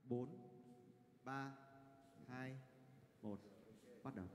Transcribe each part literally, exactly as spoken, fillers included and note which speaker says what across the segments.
Speaker 1: bốn, ba, hai, một, bắt đầu.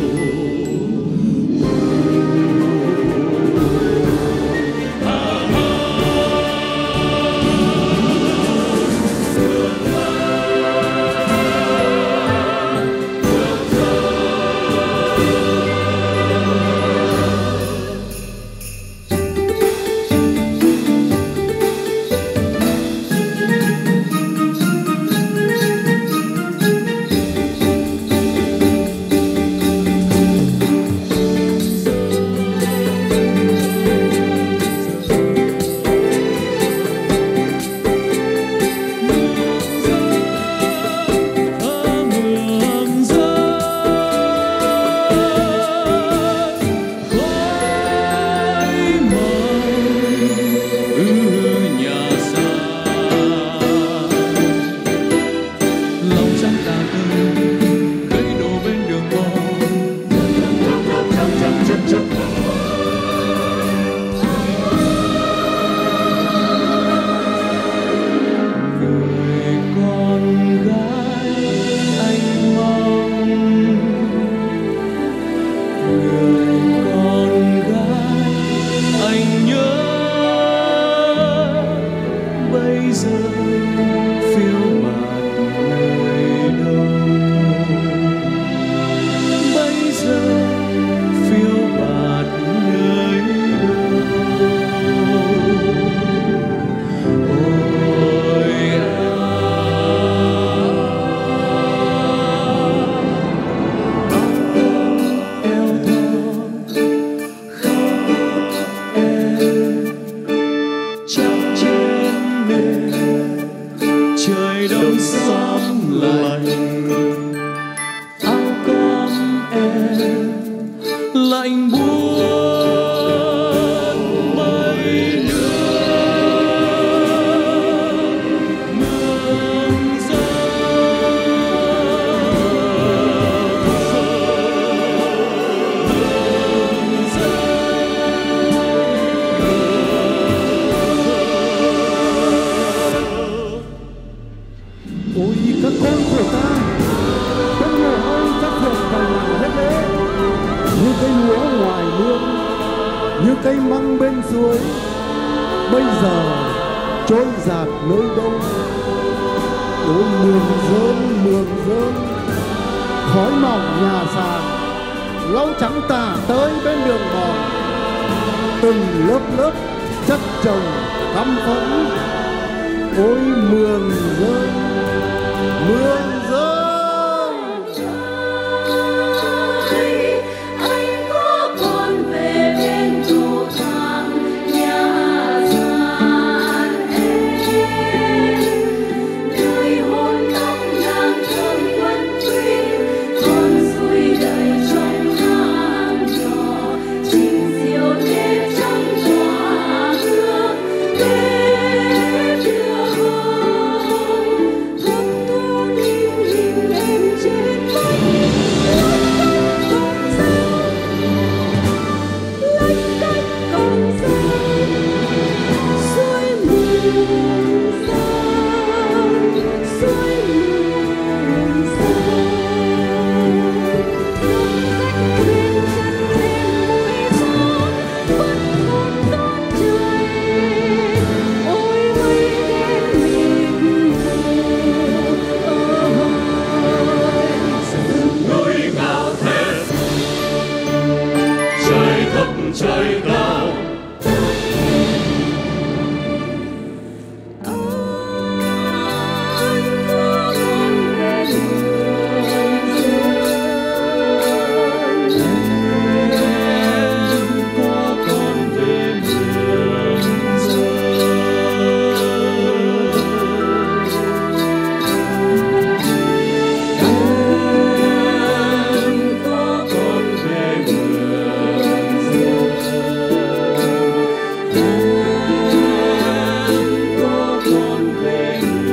Speaker 2: Ah
Speaker 1: phiêu bạt nơi đâu? Bây giờ phiêu bạt nơi đâu? Ôi à, tóc eo thon khóc em chắc trên nền trời đông xám lạnh, áo con em lạnh buốt mây nước mương
Speaker 2: Ôi các con của ta, con mồ hôi các ruột vào làng hết lễ, như cây lúa ngoài mương, như cây măng bên suối, bây giờ trôi dạt nơi đâu? Ôi mường rơm mường rơm, khói mỏng nhà sàn, lau trắng tả tới bên đường mòn, từng lớp lớp chất chồng căm phẫn. Ôi mường rơm mương rơi.
Speaker 3: Anh có con về bên thủ thang nhà gian em, nơi hôn tóc đang thơm quân quýt, con xuôi đời trong hang trò, trình diệu nếp trong tỏa hương bếp lửa hồng. Thấp thoáng hình hình em trên mây, lách cách con dao, lách cách con dao, xuôi mường sang, xuôi mường sang. Thương khách khuyên chân thêm mũi gió, vẫn một đón trời. Ôi mây đen mịt mù,
Speaker 4: núi cao thét, trời thấp trời cao,
Speaker 3: anh có con về đường
Speaker 1: em có con về mường em có con về mường em có con về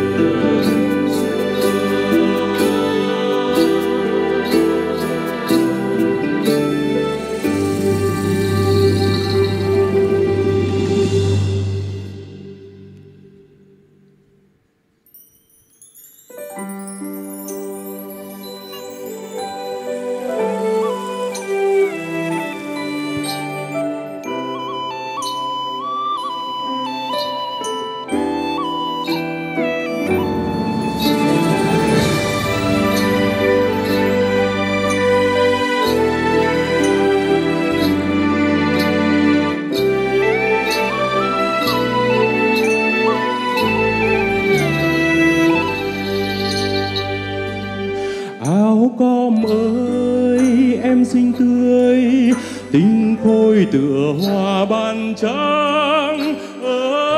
Speaker 4: áo com ơi em xinh tươi, tinh khôi tựa hoa ban trắng. Ơ,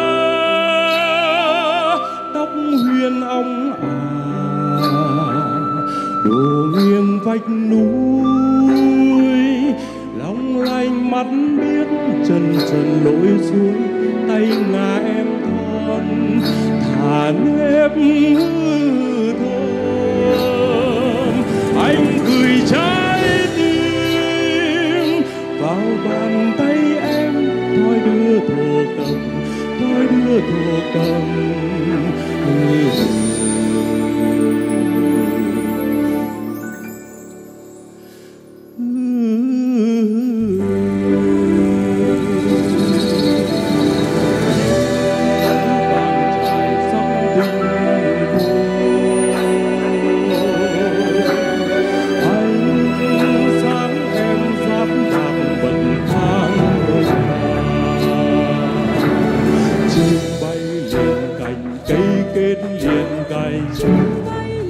Speaker 4: tóc huyền óng ả, đổ nghiêng vách núi, long lanh mắt biết chân trần lội xuống, tay ngà em thon thả nếp hư thơm. Anh gửi trái tim vào bàn tay em, thoi đưa kết liền cài chung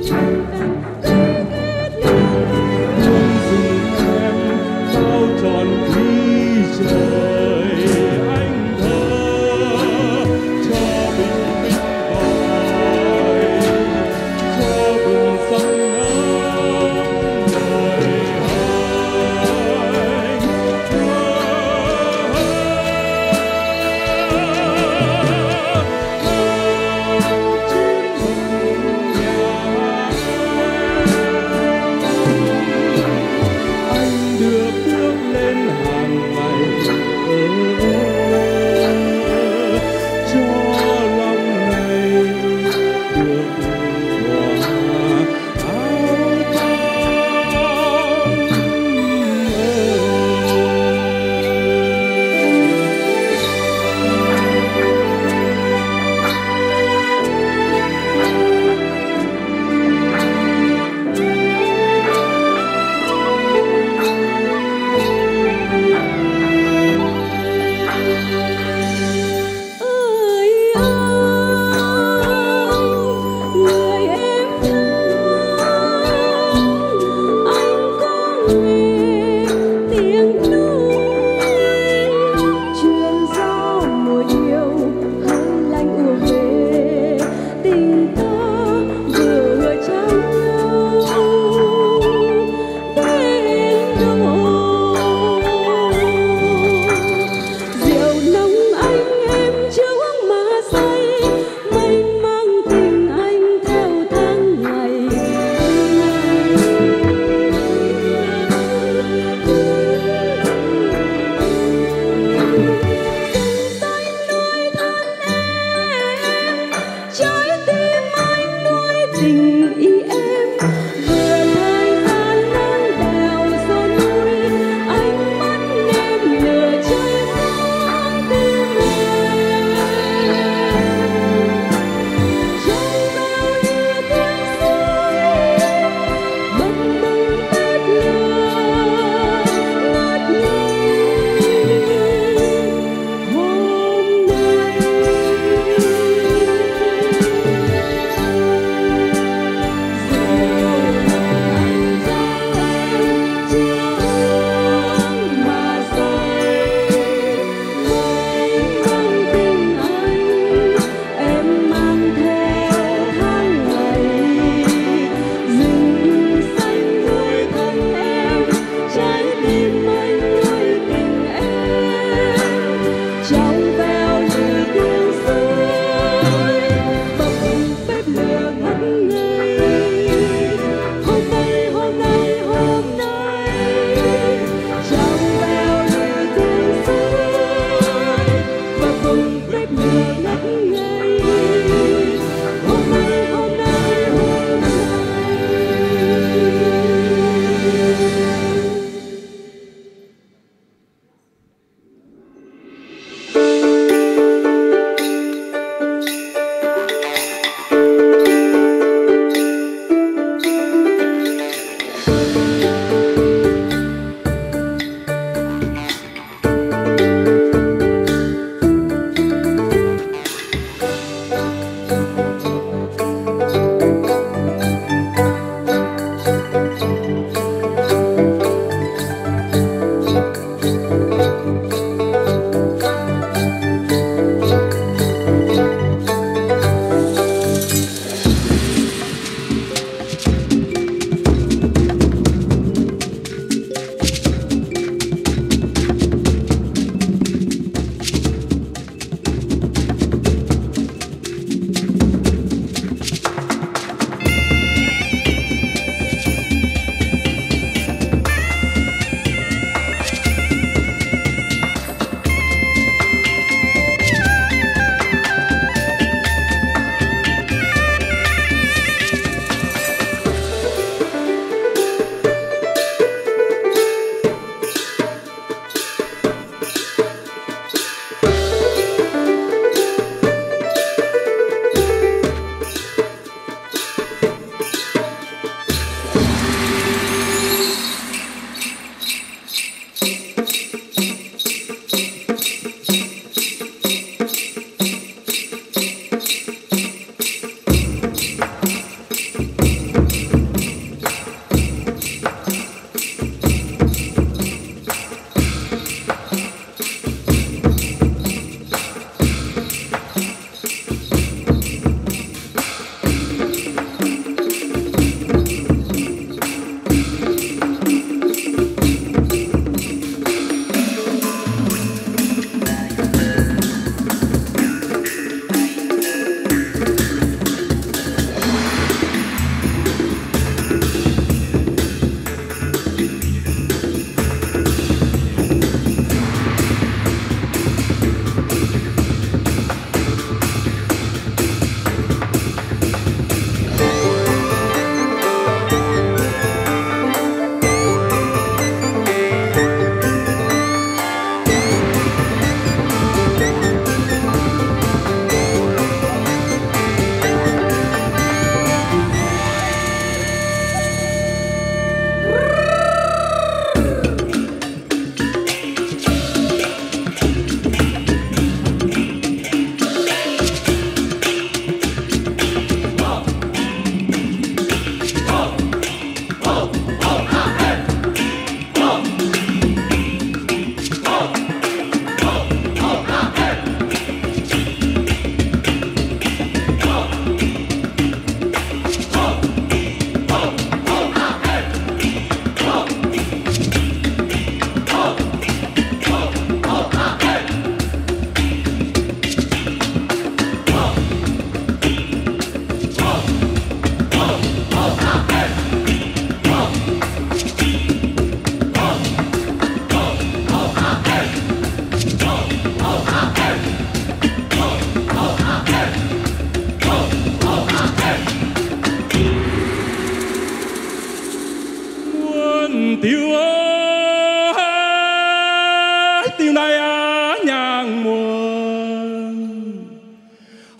Speaker 4: hương rừng em bao tròn khi trời anh thơ cho bình minh gọi cho vườn xanh nắng đời anh được bước lên hàng ngày cho lòng này được hòa áo tang.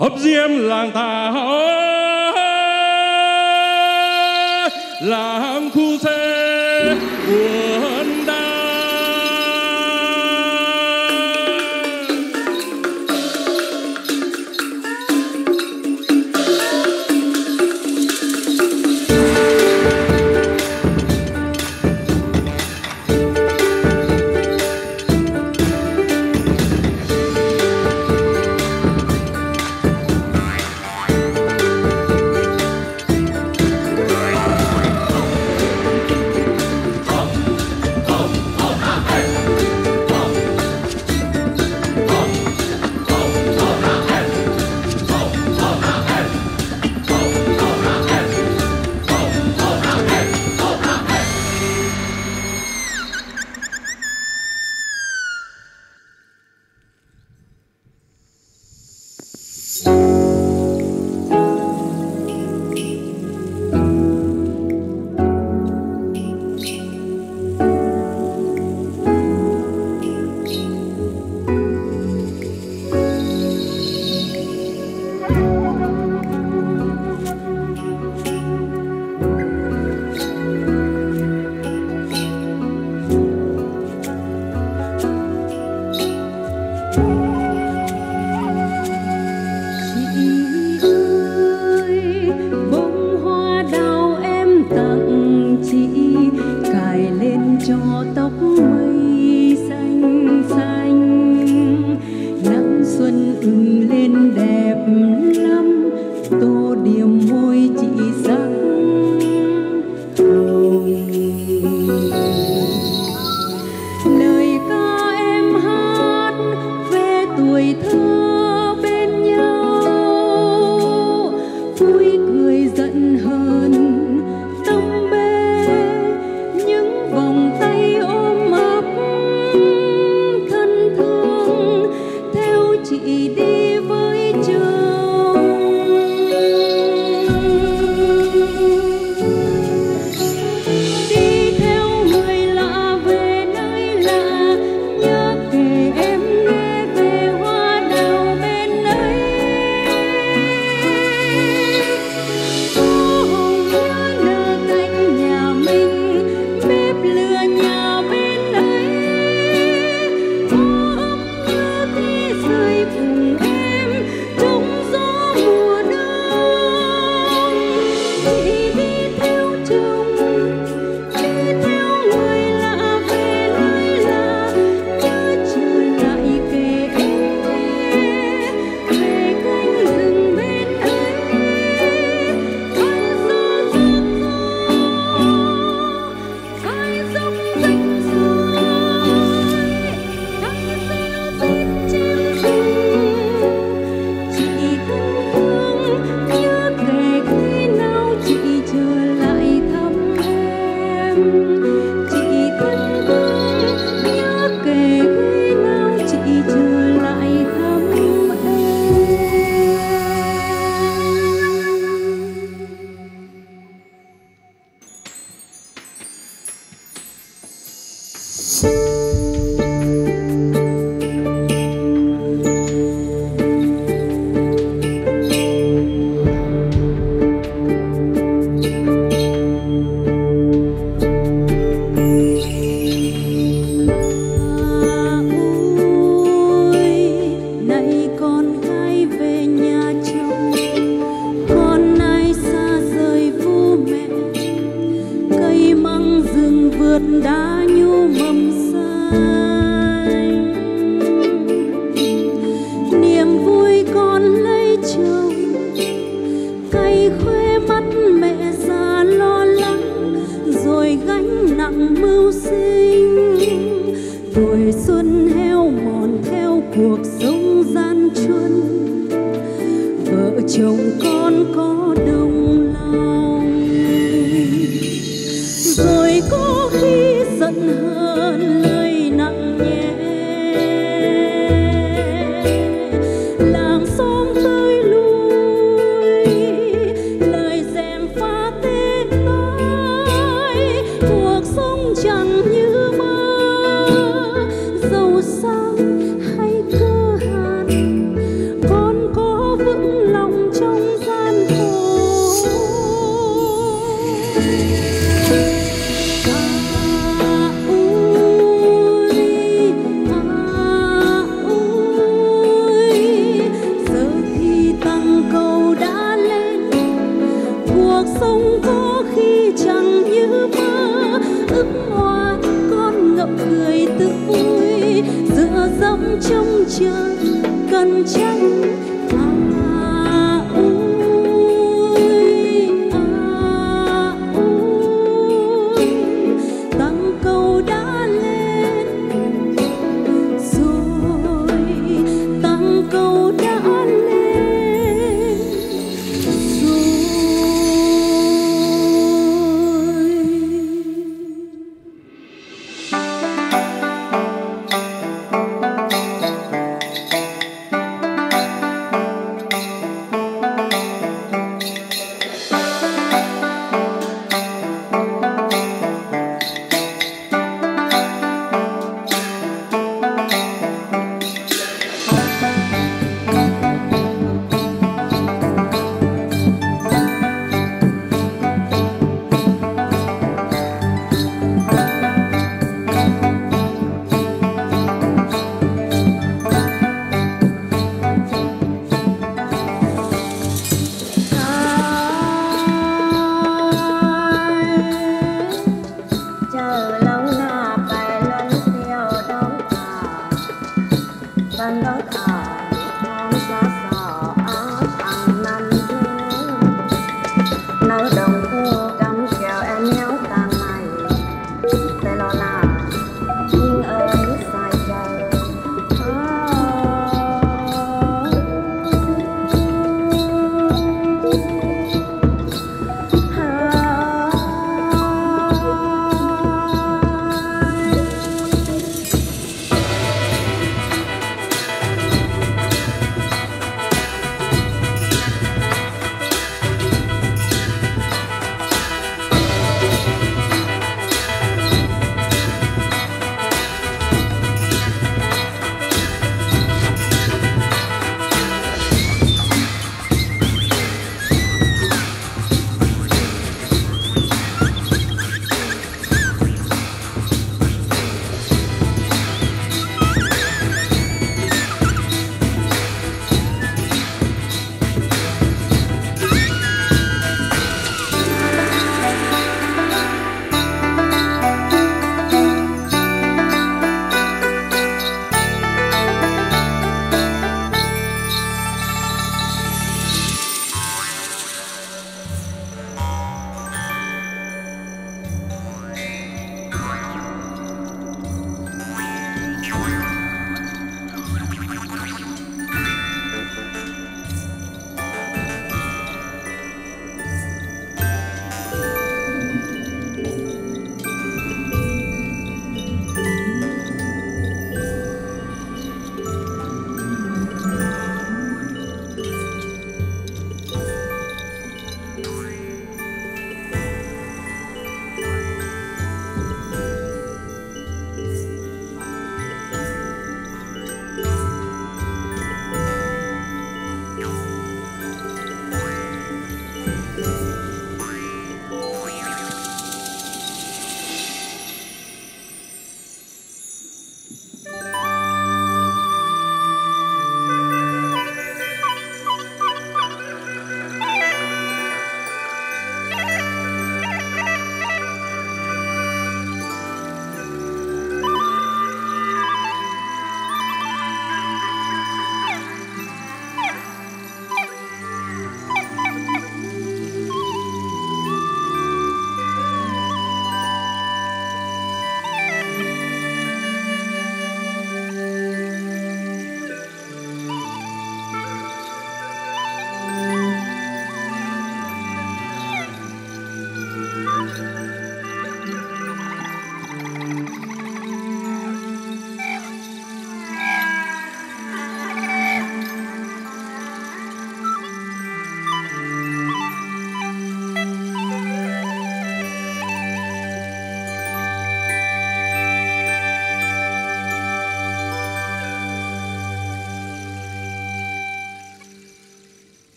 Speaker 4: hấp diêm làng ta làm khu xe buồn đau.
Speaker 3: Vững chẳng như mơ, ước hoa con ngậm cười tự vui, dựa dẫm trông chờ cần tránh. À ôi, à ôi, tăng cầu đã lên rồi, tăng cầu đã lên rồi.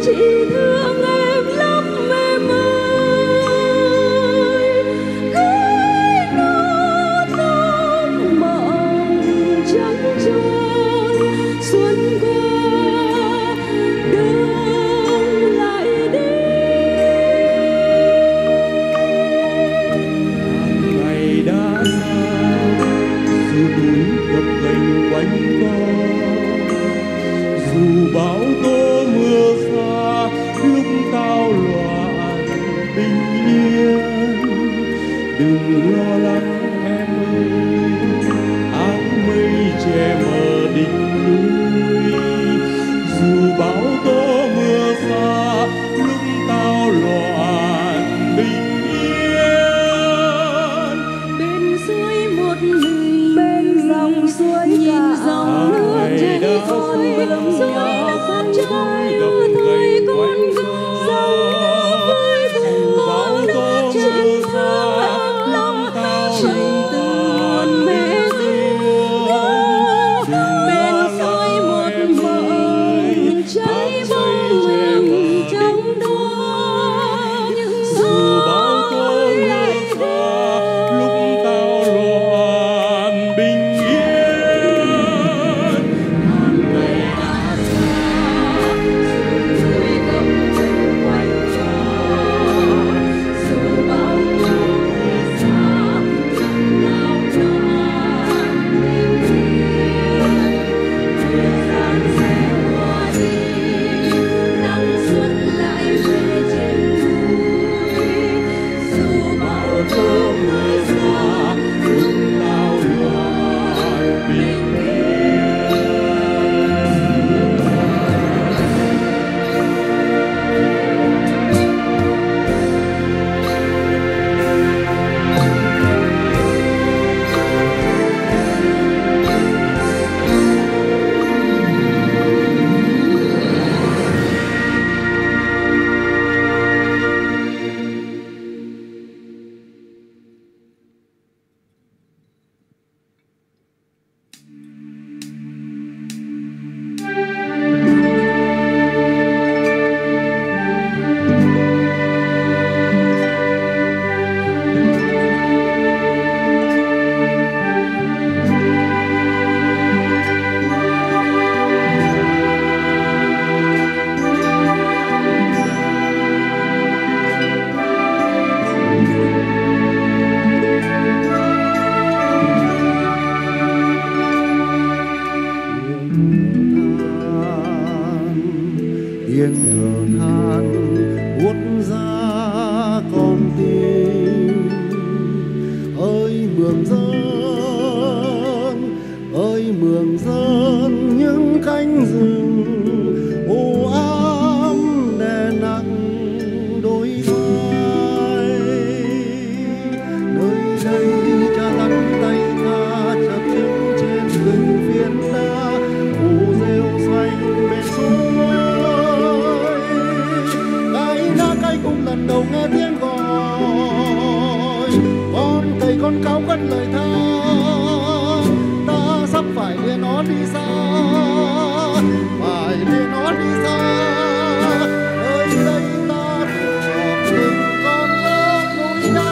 Speaker 3: Chị thương em lắm em ơi, cái nó tóc mộng trắng trôi xuân qua đông lại đi.
Speaker 1: Ngày đã xa dù núi gập ghềnh quanh co, dù bão tố mưa xa lúc tao loạn bình yên. Đừng lo lắng em ơi, áng mây che mờ đỉnh núi. Dù bão tố mưa xa lúc tao loạn bình yên.
Speaker 3: Bên suối một mình, bên dòng suối nhìn dòng nước chảy trôi, suối nước trôi như thời con dòng với buồn nước chảy thương lòng chảy từng mê dương. Bên suối một mộng cháy bóng mình trong đó, những gió lại
Speaker 1: Lúc tao loạn bình yên.
Speaker 3: ngày đã xa, suối gập ghềnh quanh co, dù bao tố mưa xa lúc tao loạn bình yên. Thời gian sẽ qua đi, nắng xuân lại về trên núi. Dù bao tố mưa xa
Speaker 1: Lúc tao loạn bình
Speaker 2: tiếng thở than buốt ra con tim. Ơi mường dân, ơi mường dân, những cánh rừng u ám đè nặng đôi vai. Nơi đây cha dắt tay ta chập chững trên rừng phiến đá, phủ rêu xanh bên suối. Cái lá cây cũng lần đầu nghe tiếng gọi, con cầy con cáo cất lời tha. Ta sắp phải đưa nó đi xa, phải đưa nó đi xa. Nơi đây ta thuộc từng con lớp núi đá.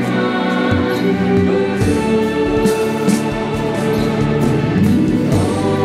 Speaker 3: Hãy subscribe cho kênh Ghiền Mì Gõ để không bỏ lỡ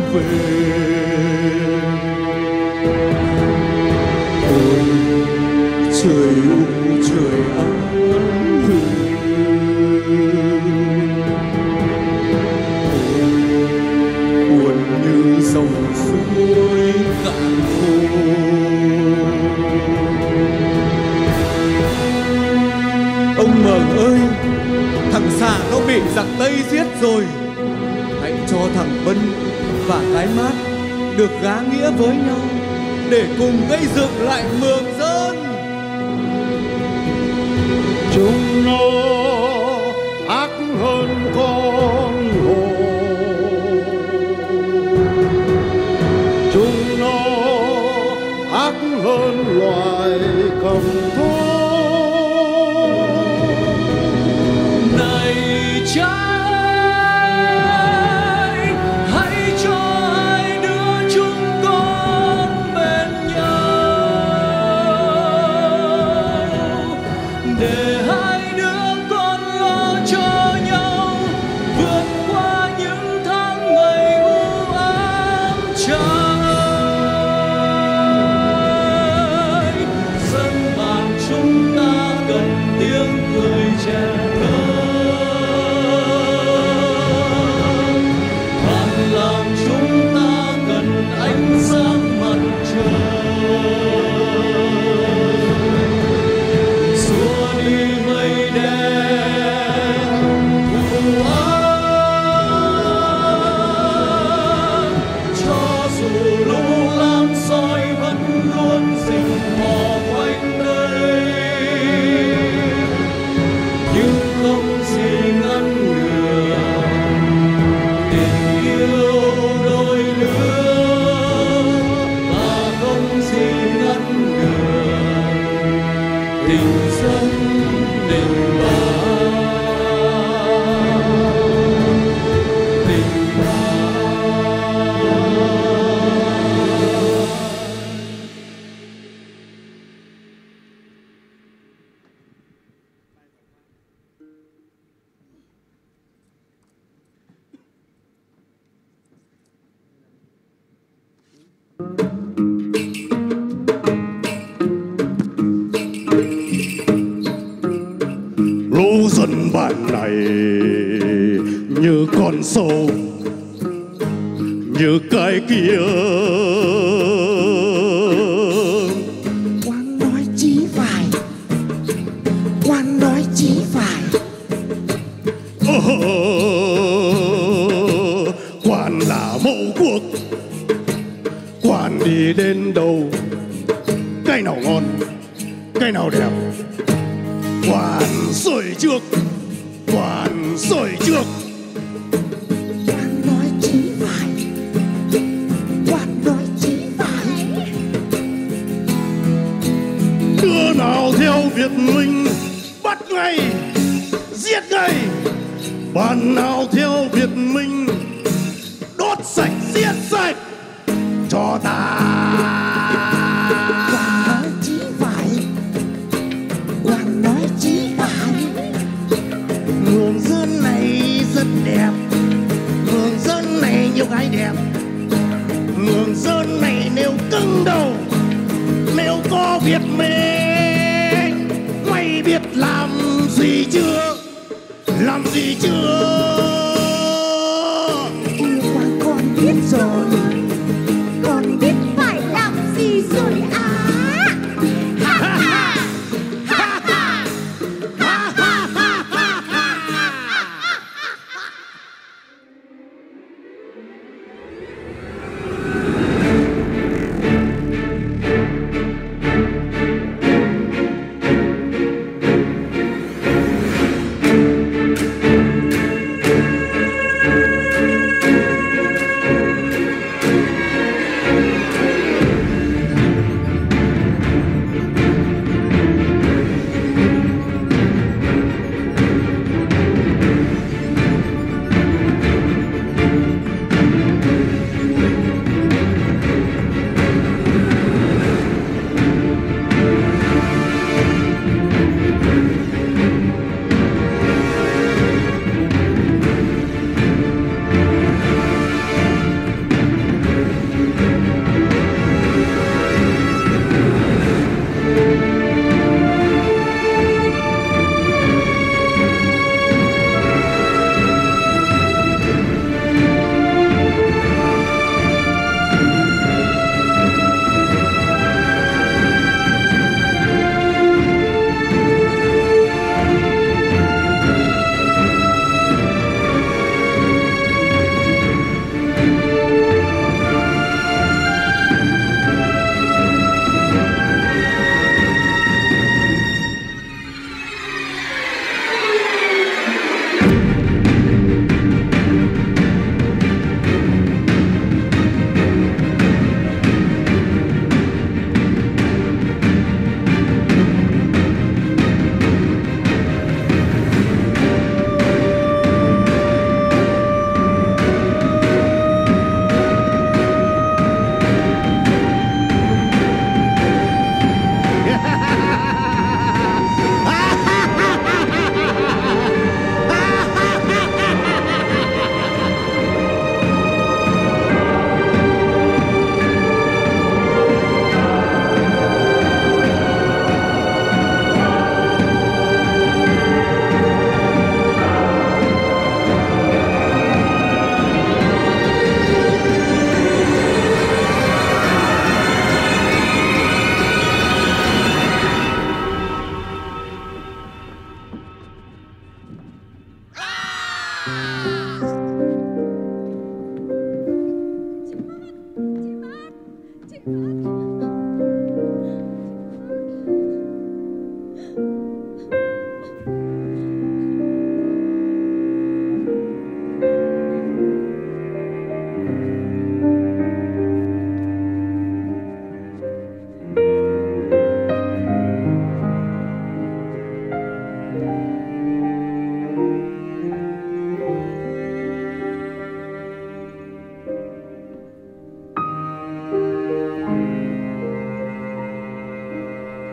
Speaker 2: về. Ôi trời u trời áng buồn như dòng suối cạn khô. Ông Mường ơi, thằng Xà nó bị giặc Tây giết rồi. Hãy cho thằng Bân và cái Mát được gá nghĩa với nhau để cùng gây dựng lại Mường Sơn.
Speaker 1: Chúng nó ác hơn con hổ, chúng nó ác hơn loài cầm thú.
Speaker 4: Này cha ơi, hãy cho hai đứa chúng con bên nhau, để hai đứa con lo cho nhau vượt qua những tháng ngày u ám. Cha ơi, dân bản chúng ta cần tiếng cười trẻ thơ. Bản làng chúng ta cần ánh sáng mặt trời. Xua đi mây đen u ám, cho dù lũ lam soi vẫn luôn rình mò quanh đây, nhưng không gì ngăn được tình yêu đôi lứa, và không gì ngăn được tình dân tình bạn, tình bạn.
Speaker 1: Lũ dân bản này như con sâu, như cái kia.
Speaker 5: Quan nói chí phải, quan nói chí phải.
Speaker 1: Ờ, quan là mẫu quốc, quan đi đến đâu cái nào ngon cái nào đẹp quan soi trước, quan soi trước.
Speaker 5: Quan nói chí phải, quan nói chí phải.
Speaker 1: Đứa nào theo Việt Minh bắt ngay giết ngay, bạn nào theo Việt Minh đốt sạch giết sạch cho ta.
Speaker 5: Quan nói chí phải, quan nói chí phải. Mường Sơn này rất đẹp, Mường Sơn này nhiều gái đẹp.
Speaker 1: Mường Sơn này nếu cứng đầu, nếu có Việt Minh, mày biết làm gì chưa, làm gì chưa?
Speaker 5: Yêu quan con biết rồi, con biết phải làm gì rồi à. Ha ha, ha ha, ha ha ha ha ha.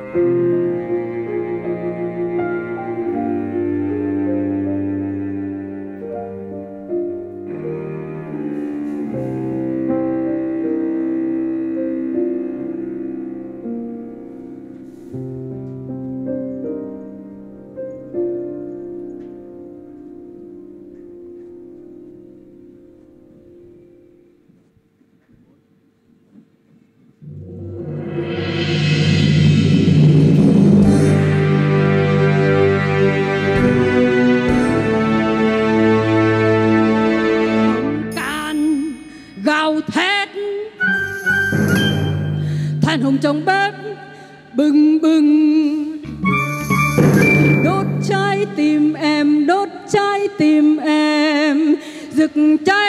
Speaker 6: hồng trong bếp bừng bừng, đốt trái tim em, đốt trái tim em rực cháy.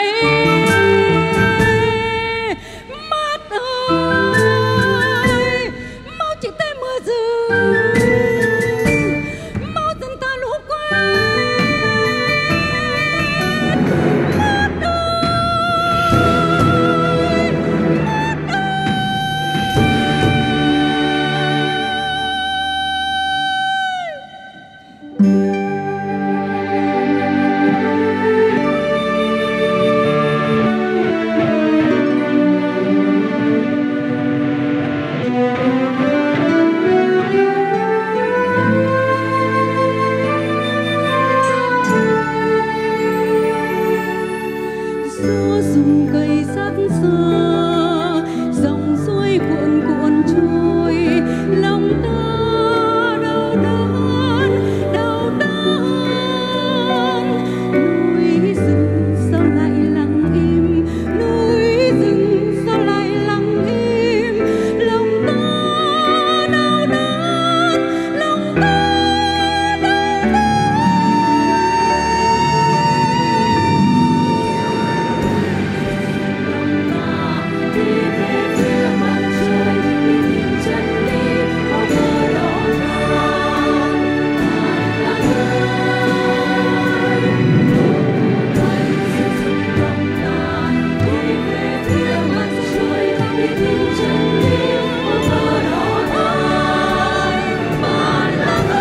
Speaker 6: Mát ơi, mau chỉ tay mưa rừng, mau dần ta lũ quên. Mát ơi, mát ơi. Gió rung cây sắc xa, dòng suối cuộn cuộn trôi, lòng ta đau đớn, đau đớn. Núi rừng sao lại lặng im, núi rừng sao lại lặng im, lòng ta đau đớn, lòng ta đau đớn. Đi về phía mặt trời, đi tìm chân lý ở bờ đó thang. Bạn ơi, hãy giữ gìn lòng ta. Đi về phía mặt trời, đi tìm chân lý ở bờ đó thang. Bạn ơi.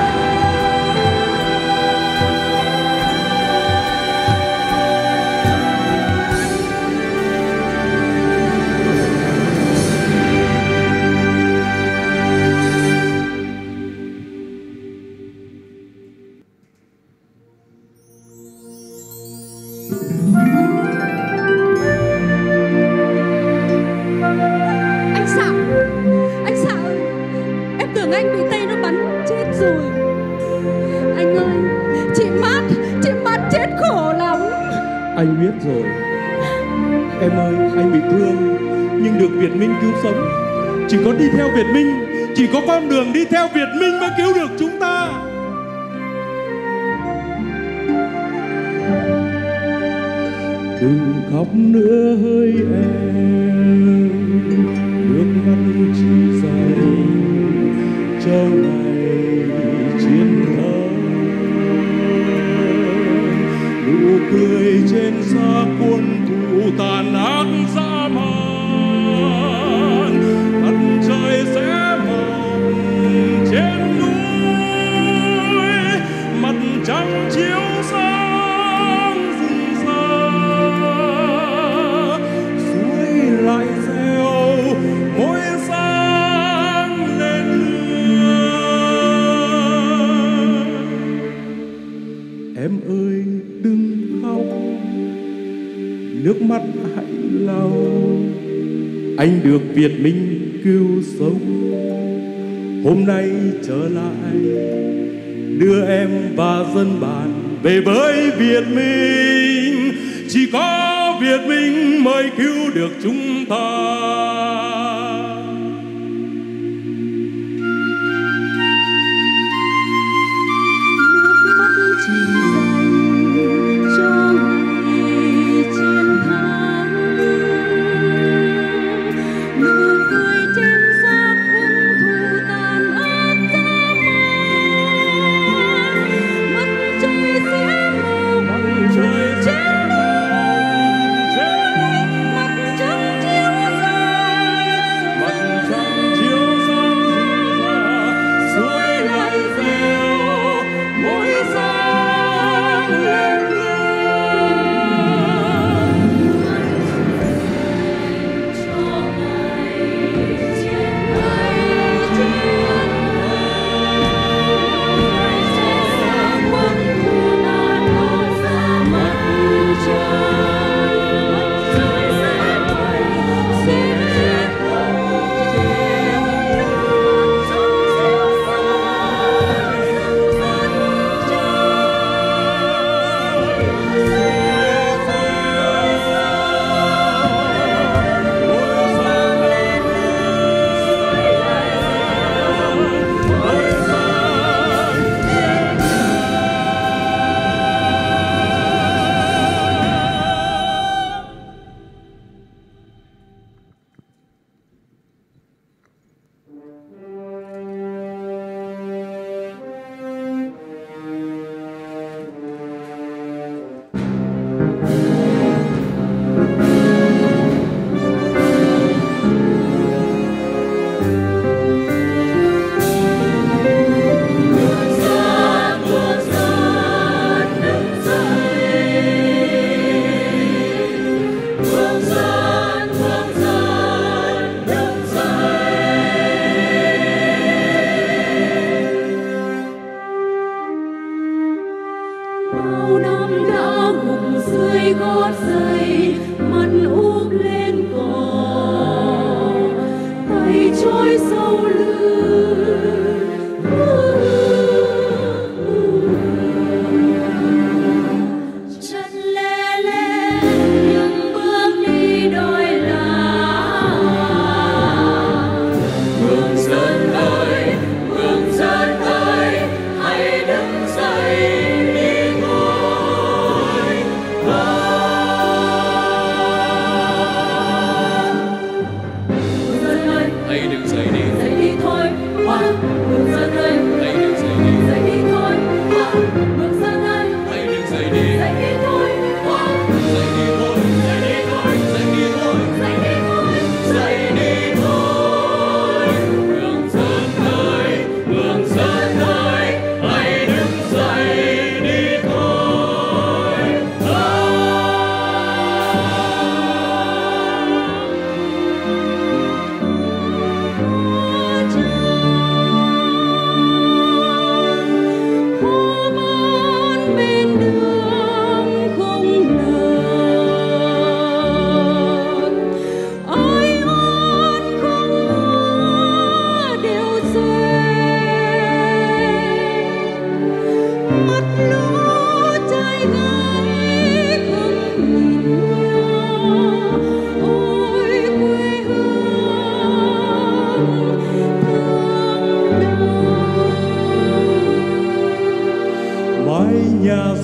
Speaker 6: Anh Sảo, anh Sảo ơi, em tưởng anh bị tay nó bắn chết rồi. Anh ơi, chị Mát, chị Mát chết khổ lắm.
Speaker 1: Anh biết rồi. Em ơi, anh bị thương nhưng được Việt Minh cứu sống. Chỉ có đi theo Việt Minh, chỉ có con đường đi theo Việt Minh mới cứu được chúng ta. Đừng khóc nữa hỡi em, nước mắt chỉ dành cho ngày chiến thắng. Nụ cười trên xa quân thù tàn ác dã man, mặt trời sẽ mọc trên núi, mặt trăng chiếu sáng rừng xa, suối lại reo mỗi sáng lên lửa. Em ơi đừng khóc, nước mắt hãy lau. Anh được Việt Minh cứu sống, hôm nay trở lại đưa em và dân bản về với Việt Minh. Chỉ có Việt Minh mới cứu được chúng ta.
Speaker 6: Nước mắt chỉ dành cho ngày chiến thắng. Nụ cười trên xác quân thù tàn ác dã man. Mặt trời sẽ mọc trên núi, mặt trăng chiếu sáng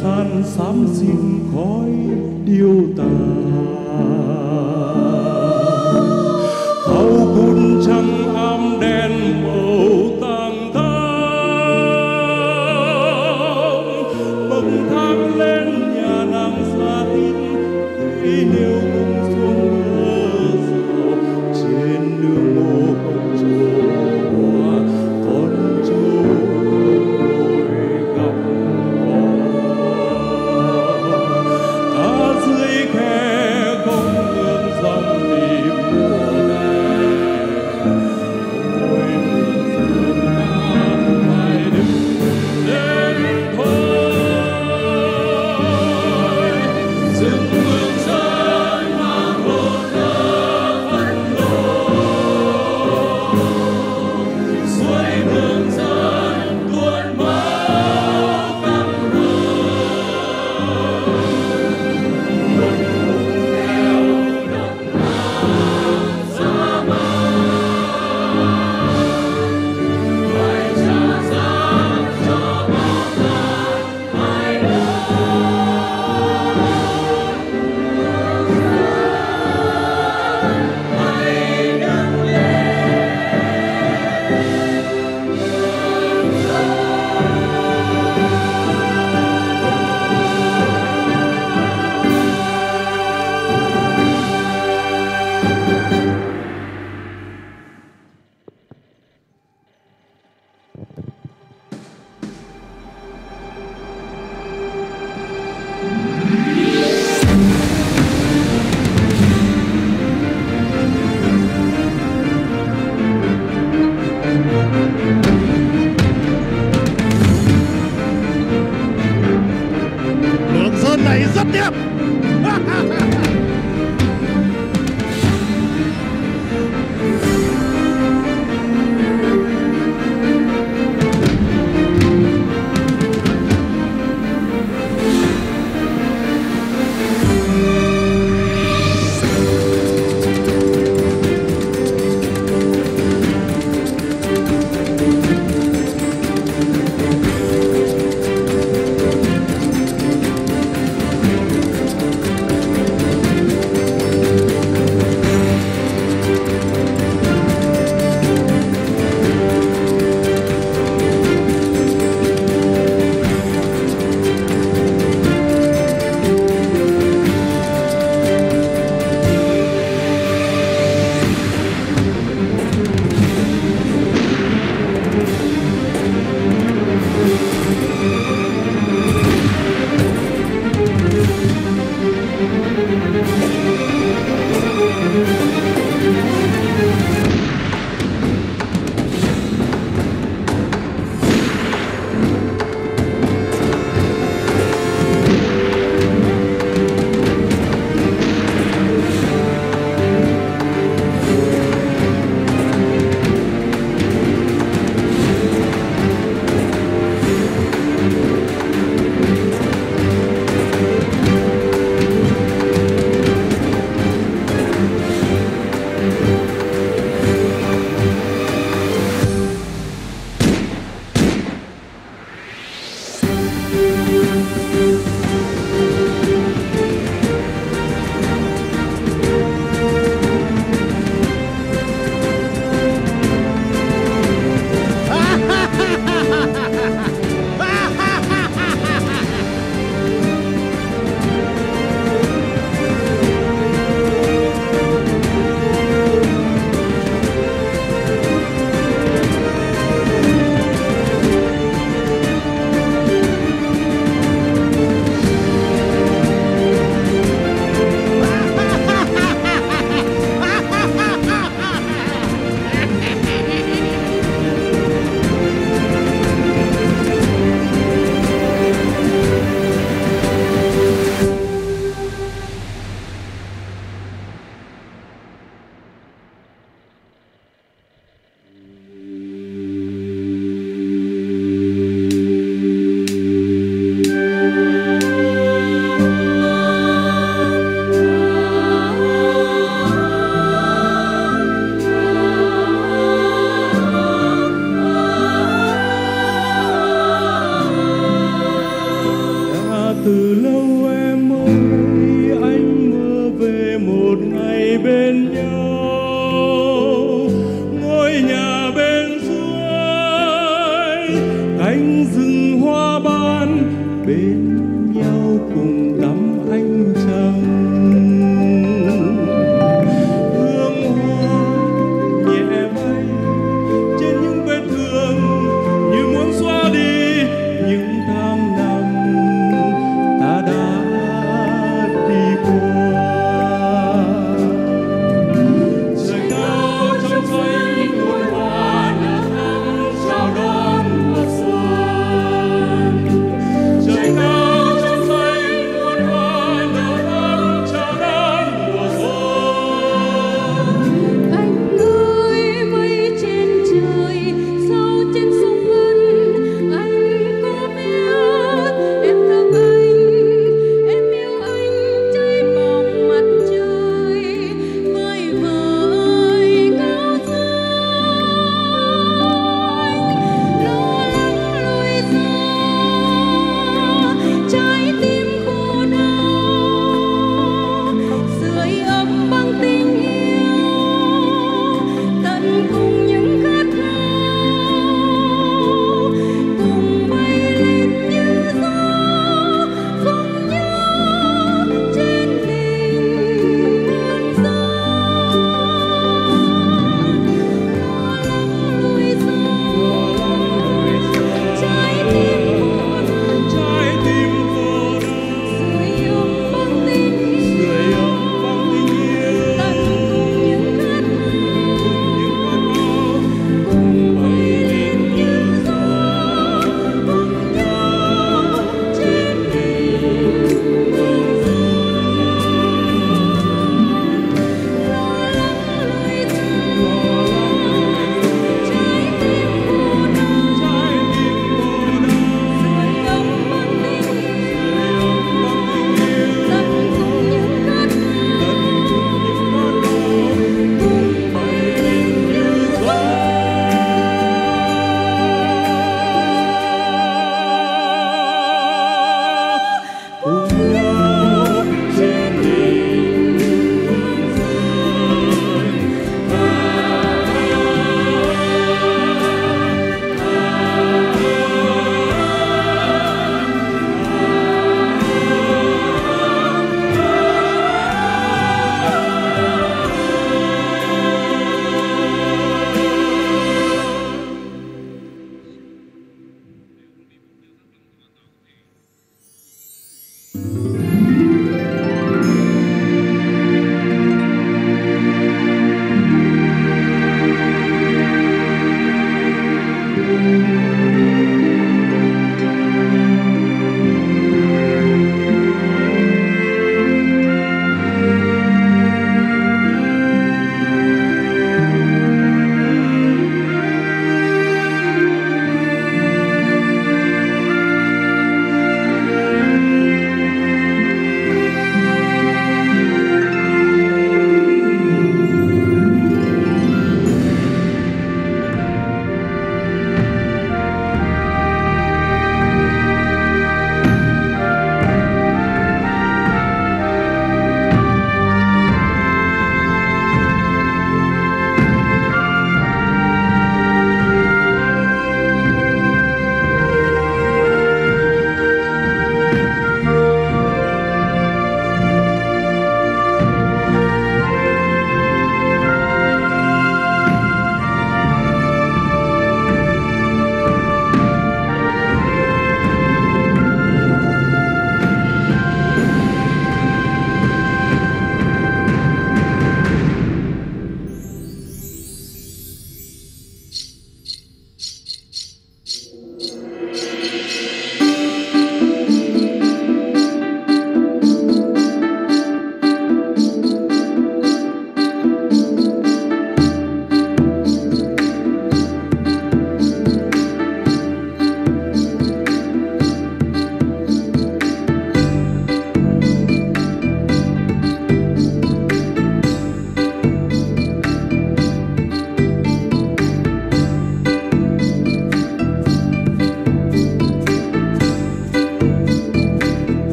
Speaker 1: san xám xịn khói điêu tàn. Thâu cun trăng ám đen màu tang thang, bậc thang lên nhà nàng xa tít khi nếu cùng xuống bờ rào trên đường mồ con trâu hoa con trâu đôi gặp có. Cá dưới khe
Speaker 4: cánh rừng hoa ban bên nhau cùng tắm ánh trăng. Hương hoa nhẹ bay trên những vết thương như muốn xóa đi những tháng năm ta đã đi qua. Trời cao trong xanh muôn hoa nở nắng chào đón mùa xuân. Trời cao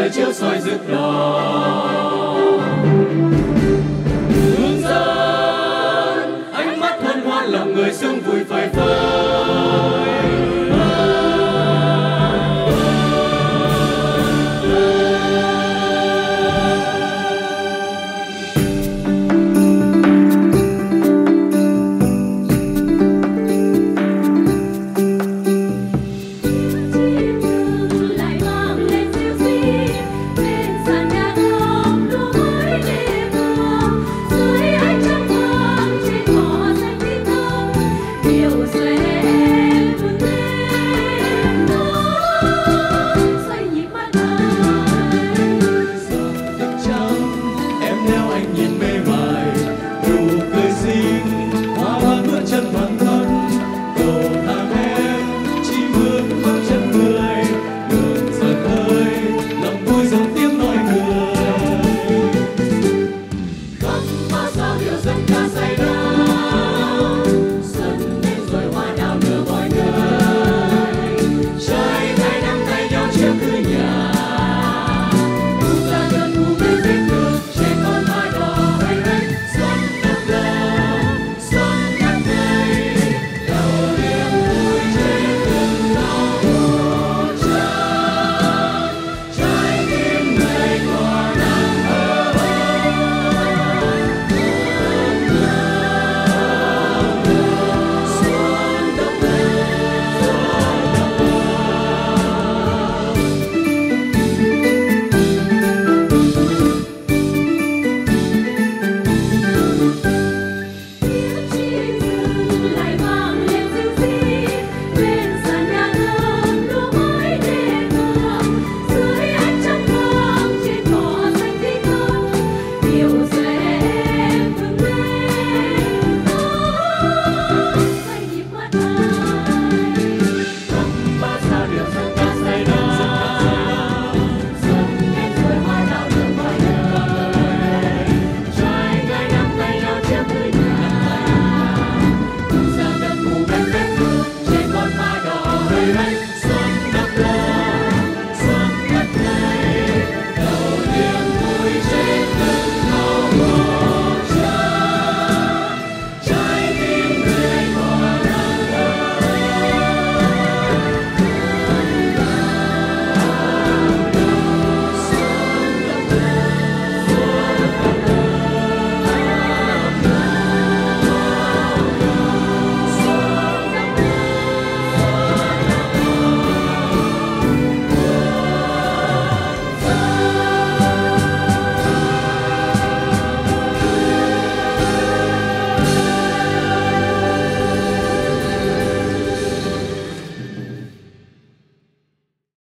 Speaker 4: chiếu soi rực đỏ.